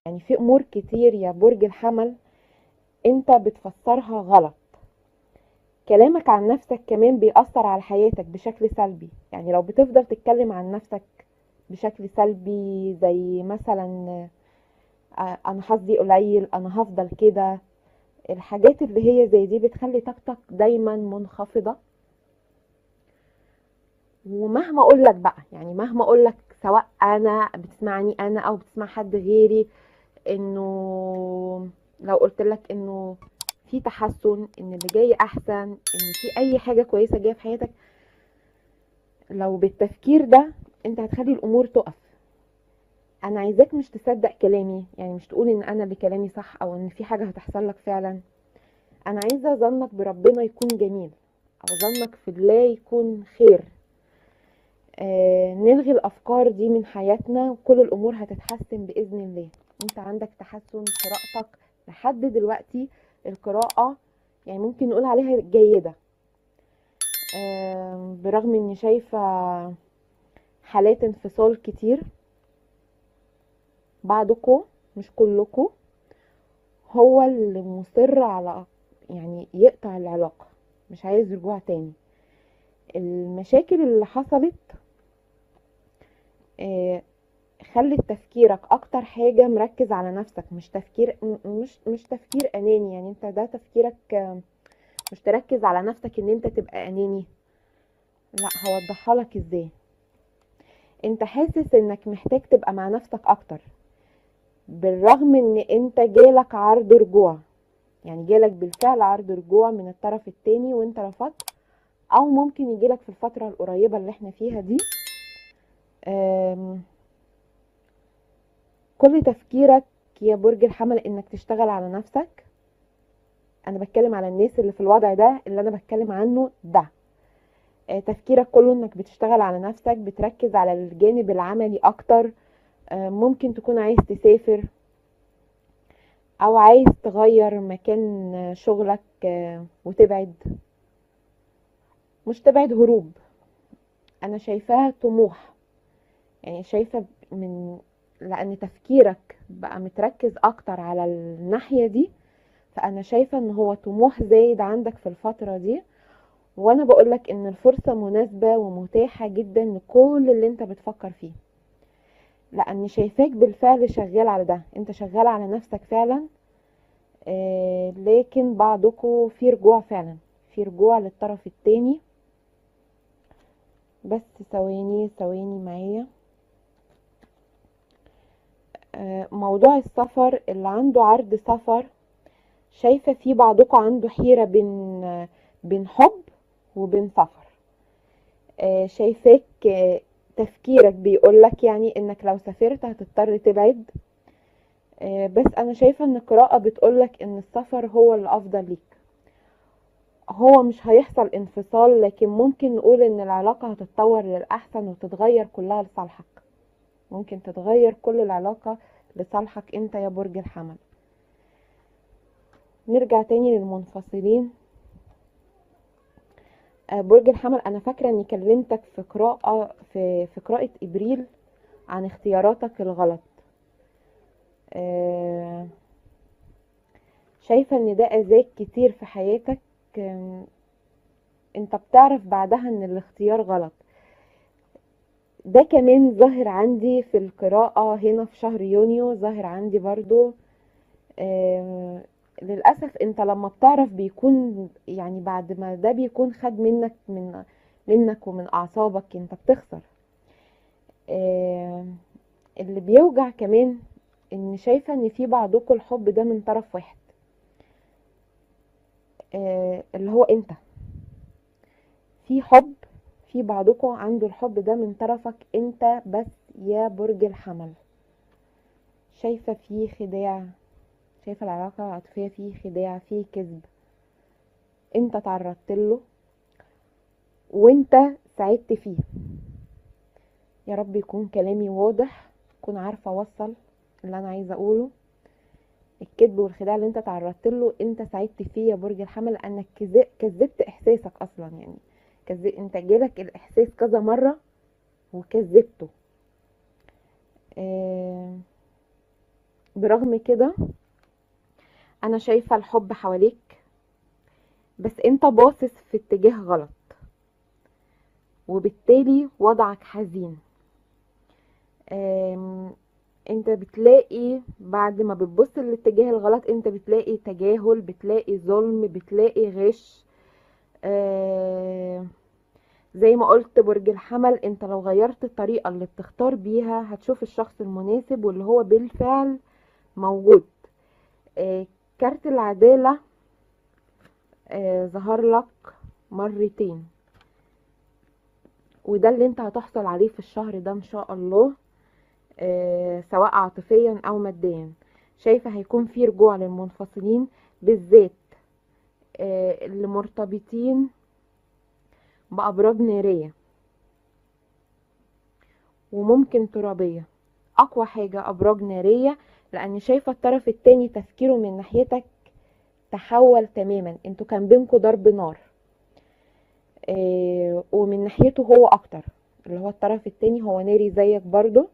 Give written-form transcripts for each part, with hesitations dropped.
يعني في امور كتير يا برج الحمل انت بتفسرها غلط. كلامك عن نفسك كمان بيأثر على حياتك بشكل سلبي. يعني لو بتفضل تتكلم عن نفسك بشكل سلبي، زي مثلا انا حظي قليل، انا هفضل كده، الحاجات اللي هي زي دي بتخلي طاقتك دايما منخفضة. ومهما اقول لك بقى، يعني مهما اقول لك، سواء انا بتسمعني انا او بتسمع حد غيري، انه لو قلت لك انه في تحسن، ان اللي جاي احسن، ان في اي حاجة كويسة جاية في حياتك، لو بالتفكير ده انت هتخلي الامور تقف. انا عايزاك مش تصدق كلامي، يعني مش تقول ان انا اللي كلامي صح او ان في حاجة هتحصل لك فعلا. انا عايزة ظنك بربنا يكون جميل، او ظنك في الله يكون خير. نلغي الافكار دي من حياتنا وكل الامور هتتحسن باذن الله. انت عندك تحسن، قراءتك لحد دلوقتي القراءة يعني ممكن نقول عليها جيدة. برغم اني شايفة حالات انفصال كتير، بعضكم مش كلكم هو اللي مصر على يعني يقطع العلاقة، مش عايز رجوع تاني. المشاكل اللي حصلت آه، خلت تفكيرك اكتر حاجة مركز على نفسك، مش تفكير مش تفكير اناني. يعني انت ده تفكيرك مش تركز على نفسك ان انت تبقى اناني. لا، هوضحها لك ازاي. انت حاسس انك محتاج تبقى مع نفسك اكتر، بالرغم ان انت جالك عرض رجوع. يعني جالك بالفعل عرض رجوع من الطرف التاني وانت رفضت، او ممكن يجيلك في الفترة القريبة اللي احنا فيها دي. كل تفكيرك يا برج الحمل انك تشتغل على نفسك. انا بتكلم على الناس اللي في الوضع ده اللي انا بتكلم عنه ده. تفكيرك كله انك بتشتغل على نفسك، بتركز على الجانب العملي اكتر. ممكن تكون عايز تسافر، او عايز تغير مكان شغلك وتبعد. مش تبعد هروب، انا شايفاها طموح. يعني شايفة من لان تفكيرك بقى متركز اكتر على الناحية دي، فانا شايفة ان هو طموح زايد عندك في الفترة دي. وانا بقولك ان الفرصة مناسبة ومتاحة جدا لكل اللي انت بتفكر فيه، لاني شايفاك بالفعل شغال على ده، انت شغال على نفسك فعلا. لكن بعضكم في رجوع فعلا، في رجوع للطرف التاني. بس ثواني ثواني معايا. موضوع السفر، اللي عنده عرض سفر، شايفة في بعضكم عنده حيرة بين حب وبين سفر. شايفاك تفكيرك بيقولك يعني انك لو سافرت هتضطر تبعد. بس انا شايفة ان القراءة بتقولك ان السفر هو الافضل ليك. هو مش هيحصل انفصال، لكن ممكن نقول ان العلاقة هتتطور للأحسن وتتغير كلها لصالحك. ممكن تتغير كل العلاقة لصالحك انت يا برج الحمل. نرجع تاني للمنفصلين. برج الحمل، انا فاكرة اني كلمتك في قراءة في قراءة ابريل عن اختياراتك الغلط. آه، شايفة ان ده اذاك كتير في حياتك. آم، انت بتعرف بعدها ان الاختيار غلط. ده كمان ظاهر عندي في القراءة هنا في شهر يونيو، ظاهر عندي برضو. آه للأسف انت لما بتعرف بيكون يعني بعد ما ده بيكون خد منك ومن أعصابك، انت بتخسر. آه اللي بيوجع كمان ان شايفة ان في بعضكم الحب ده من طرف واحد، اللي هو انت. في حب، في بعضكم عنده الحب ده من طرفك انت بس يا برج الحمل. شايفة فيه خداع، شايفة العلاقة العاطفية فيه خداع، فيه كذب. انت تعرضت له وانت ساعدت فيه. يا رب يكون كلامي واضح، اكون عارفة اوصل اللي انا عايزة اقوله. الكذب والخداع اللي انت تعرضت له انت ساعدت فيه يا برج الحمل، لانك كذبت احساسك اصلا. يعني انت جالك الاحساس كذا مرة وكذبته. آه... برغم كده انا شايفة الحب حواليك، بس انت باصص في اتجاه غلط، وبالتالي وضعك حزين. انت بتلاقي بعد ما بتبص للاتجاه الغلط انت بتلاقي تجاهل، بتلاقي ظلم، بتلاقي غش. زي ما قلت برج الحمل، انت لو غيرت الطريقة اللي بتختار بيها هتشوف الشخص المناسب واللي هو بالفعل موجود. كارت العدالة ظهر لك مرتين، وده اللي انت هتحصل عليه في الشهر ده ان شاء الله، سواء عاطفيا او ماديا. شايفة هيكون في رجوع للمنفصلين، بالذات اللي مرتبطين بأبراج نارية وممكن ترابية. أقوى حاجة أبراج نارية، لأن شايفة الطرف التاني تفكيره من ناحيتك تحول تماما، انتوا كان بينكوا ضرب نار، ومن ناحيته هو أكتر، اللي هو الطرف التاني هو ناري زيك برضو.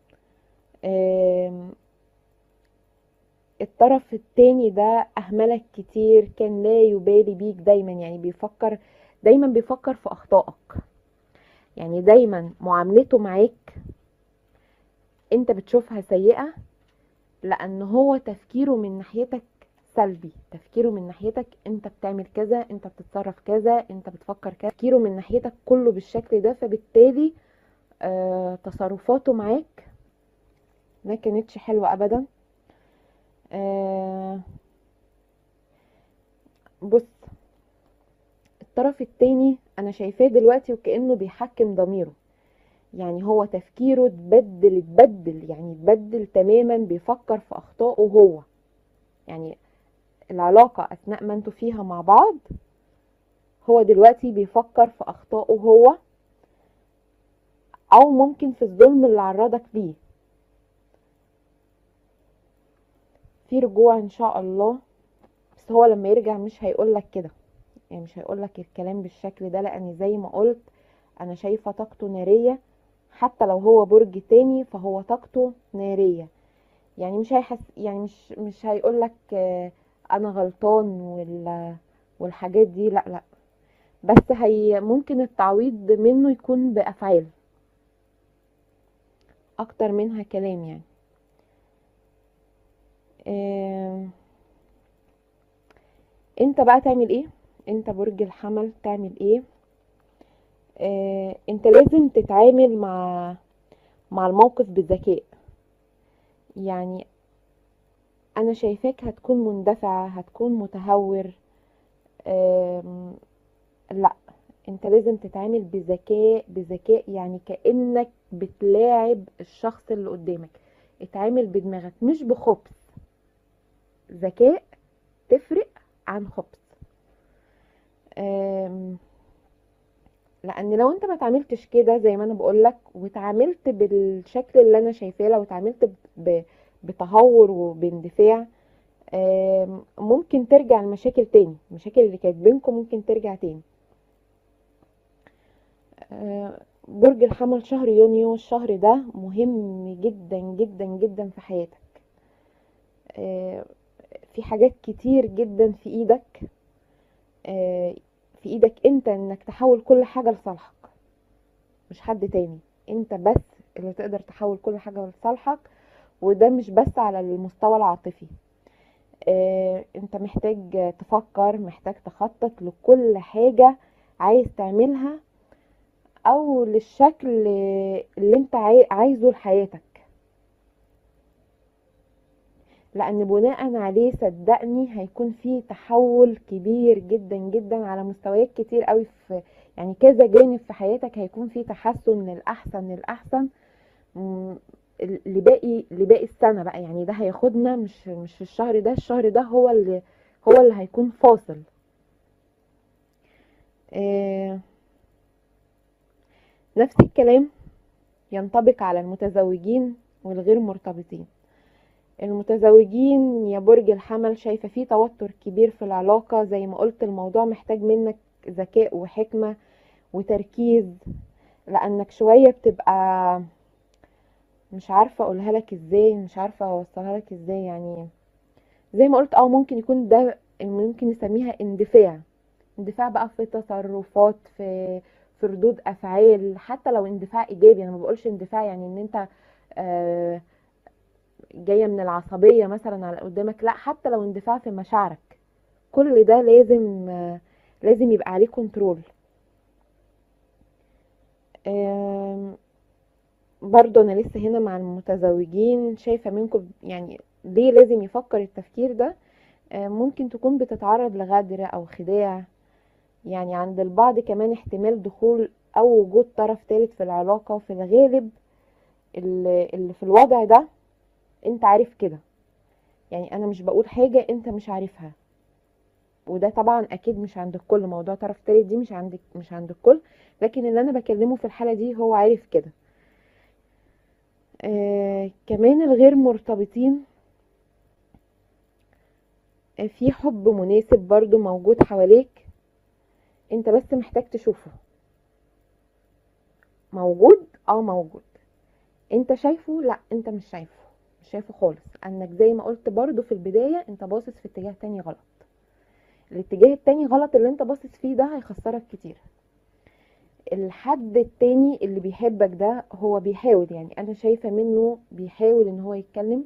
الطرف التاني ده أهملك كتير، كان لا يبالي بيك دايما، يعني دايما بيفكر في أخطائك، يعني دايما معاملته معاك انت بتشوفها سيئة، لأن هو تفكيره من ناحيتك سلبي، تفكيره من ناحيتك انت بتعمل كذا، انت بتتصرف كذا، انت بتفكر كذا، تفكيره من ناحيتك كله بالشكل ده، فبالتالي تصرفاته معاك ما كانتش حلوة أبدا. بص، الطرف التاني انا شايفاه دلوقتي وكأنه بيحكم ضميره، يعني هو تفكيره اتبدل يعني اتبدل تماما، بيفكر في اخطائه هو، يعني العلاقة اثناء ما انتوا فيها مع بعض هو دلوقتي بيفكر في اخطائه هو، او ممكن في الظلم اللي عرضك ليه. في رجوع ان شاء الله، بس هو لما يرجع مش هيقولك كده، يعني مش هيقولك الكلام بالشكل ده، لان زي ما قلت انا شايفة طاقته نارية، حتى لو هو برج تاني فهو طاقته نارية، يعني مش هيحس، يعني مش هيقولك انا غلطان والحاجات دي، لا لا، بس هي ممكن التعويض منه يكون بافعال اكتر منها كلام يعني. انت بقى تعمل ايه؟ انت برج الحمل تعمل ايه؟ انت لازم تتعامل مع الموقف بذكاء، يعني انا شايفاك هتكون مندفعة، هتكون متهور. لا، انت لازم تتعامل بذكاء، يعني كأنك بتلاعب الشخص اللي قدامك، اتعامل بدماغك مش بخبث، ذكاء تفرق عن خبث. لان لو انت ما تعاملتش كده زي ما انا بقولك، وتعاملت بالشكل اللي انا شايفاه، لو اتعاملت بتهور وباندفاع، ممكن ترجع المشاكل تاني، المشاكل اللي كانت بينكم ممكن ترجع تاني. برج الحمل شهر يونيو، الشهر ده مهم جدا جدا جدا في حياتك، في حاجات كتير جدا في ايدك، في ايدك انت انك تحول كل حاجة لصالحك، مش حد تاني، انت بس اللي تقدر تحول كل حاجة لصالحك، وده مش بس على المستوى العاطفي. انت محتاج تفكر، محتاج تخطط لكل حاجة عايز تعملها، او للشكل اللي انت عايزه لحياتك، لان بناء عليه صدقني هيكون في تحول كبير جدا جدا على مستويات كتير قوي، في يعني كذا جانب في حياتك هيكون في تحسن للاحسن للاحسن، لباقي السنة بقى، يعني ده هياخدنا مش الشهر ده، الشهر ده هو اللي هيكون فاصل. نفس الكلام ينطبق على المتزوجين والغير مرتبطين. المتزوجين يا برج الحمل شايفة فيه توتر كبير في العلاقة، زي ما قلت الموضوع محتاج منك ذكاء وحكمة وتركيز، لأنك شوية بتبقى مش عارفة اقولها لك ازاي، مش عارفة اوصلها لك ازاي. يعني زي ما قلت ممكن يكون ده، ممكن نسميها اندفاع. اندفاع بقى في تصرفات، في ردود افعال، حتى لو اندفاع ايجابي. انا ما بقولش اندفاع يعني ان انت آه، جايه من العصبيه مثلا على قدامك، لا، حتى لو اندفاع في مشاعرك، كل ده لازم يبقى عليه كنترول. برضو انا لسه هنا مع المتزوجين، شايفه منكم يعني ليه لازم يفكر التفكير ده. ممكن تكون بتتعرض لغدر او خداع. يعني عند البعض كمان احتمال دخول او وجود طرف ثالث في العلاقة، وفي الغالب اللي في الوضع ده انت عارف كده. يعني انا مش بقول حاجة انت مش عارفها، وده طبعا اكيد مش عند الكل. موضوع طرف ثالث دي مش عند الكل، لكن اللي انا بكلمه في الحالة دي هو عارف كده. كمان الغير مرتبطين، في حب مناسب برضو موجود حواليك، انت بس محتاج تشوفه. موجود، موجود. انت شايفه؟ لا، انت مش شايفه، مش شايفه خالص، انك زي ما قلت برضو في البداية انت باصص في اتجاه تاني غلط. الاتجاه التاني غلط اللي انت باصص فيه ده هيخسرك كتير. الحد التاني اللي بيحبك ده هو بيحاول، يعني انا شايفة منه بيحاول ان هو يتكلم.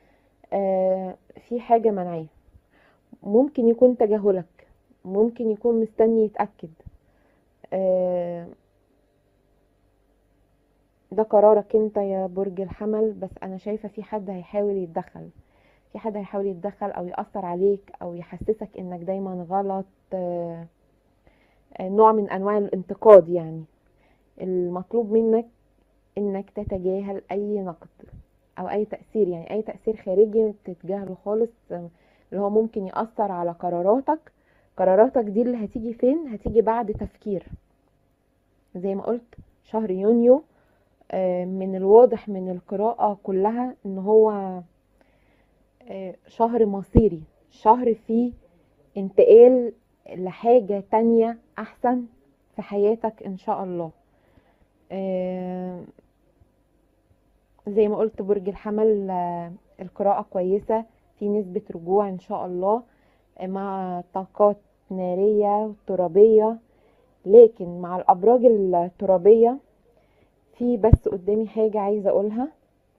في حاجة منعاه، ممكن يكون تجاهلك، ممكن يكون مستني يتأكد. آه ده قرارك انت يا برج الحمل، بس انا شايفة في حد هيحاول يتدخل، في حد هيحاول يتدخل او يأثر عليك او يحسسك انك دايما غلط. نوع من انواع الانتقاد يعني. المطلوب منك انك تتجاهل اي نقد او اي تأثير، يعني اي تأثير خارجي تتجاهله خالص. اللي هو ممكن يأثر على قراراتك. قراراتك دي اللي هتيجي فين؟ هتيجي بعد تفكير. زي ما قلت شهر يونيو من الواضح من القراءة كلها ان هو شهر مصيري، شهر فيه انتقال لحاجة تانية احسن في حياتك ان شاء الله. زي ما قلت برج الحمل القراءة كويسة، في نسبة رجوع ان شاء الله مع طاقات نارية ترابية. لكن مع الابراج الترابية في بس قدامي حاجة عايزة اقولها.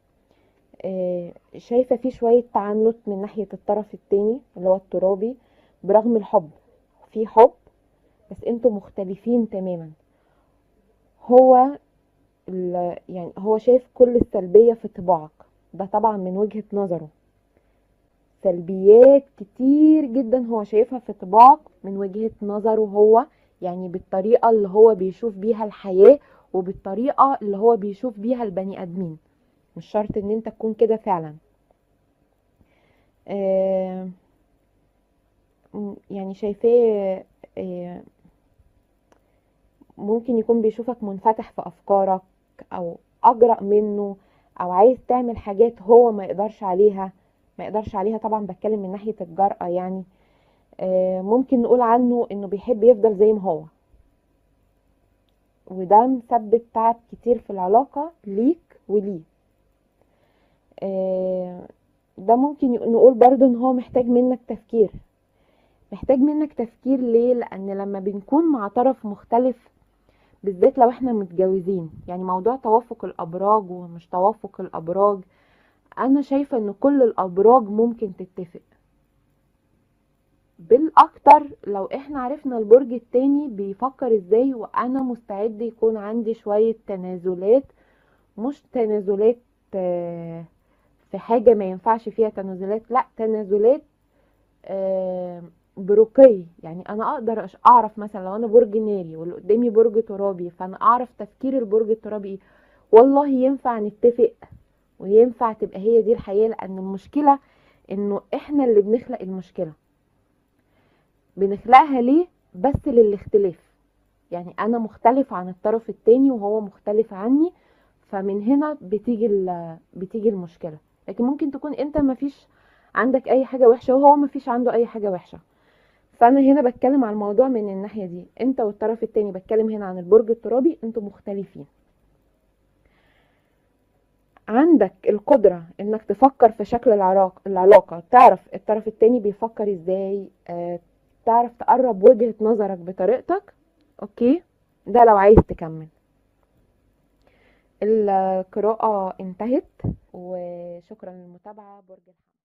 شايفة في شوية تعنت من ناحية الطرف التاني اللي هو الترابي، برغم الحب، في حب، بس انتوا مختلفين تماما. هو يعني هو شايف كل السلبية في طباعك، ده طبعا من وجهة نظره. سلبيات كتير جدا هو شايفها في طباعك من وجهة نظره هو، يعني بالطريقة اللي هو بيشوف بيها الحياة، وبالطريقة اللي هو بيشوف بيها البني ادمين. مش شرط ان انت تكون كده فعلا. آه يعني شايفاه ممكن يكون بيشوفك منفتح في افكارك، او اجرأ منه، او عايز تعمل حاجات هو ما يقدرش عليها. ما يقدرش عليها طبعا، بتكلم من ناحية الجرأة يعني. ممكن نقول عنه انه بيحب يفضل زي ما هو، وده مسبب تعب كتير في العلاقة ليك وليه. ده ممكن نقول برضو ان هو محتاج منك تفكير. محتاج منك تفكير ليه؟ لان لما بنكون مع طرف مختلف، بالذات لو احنا متجوزين، يعني موضوع توافق الابراج ومش توافق الابراج، انا شايفة ان كل الابراج ممكن تتفق. بالاكتر لو احنا عرفنا البرج التاني بيفكر ازاي، وانا مستعد يكون عندي شوية تنازلات. مش تنازلات في حاجة ما ينفعش فيها تنازلات، لا، تنازلات برقي. يعني انا اقدر اعرف مثلا لو انا برج ناري واللي قدامي برج ترابي، فانا اعرف تفكير البرج الترابي ايه. والله ينفع نتفق، وينفع تبقى هي دي الحياة. لان المشكلة انه احنا اللي بنخلق المشكلة. بنخلقها ليه؟ بس للاختلاف. يعني انا مختلف عن الطرف التاني وهو مختلف عني، فمن هنا بتيجي المشكلة. لكن ممكن تكون انت مفيش عندك اي حاجة وحشة وهو مفيش عنده اي حاجة وحشة. فانا هنا بتكلم عن الموضوع من الناحية دي، انت والطرف التاني. بتكلم هنا عن البرج الترابي، انتوا مختلفين. عندك القدرة انك تفكر في شكل العلاقة، تعرف الطرف التاني بيفكر ازاي، تعرف تقرب وجهة نظرك بطريقتك. اوكي، ده لو عايز تكمل. القراءة انتهت، وشكرا للمتابعة. برج الحمل.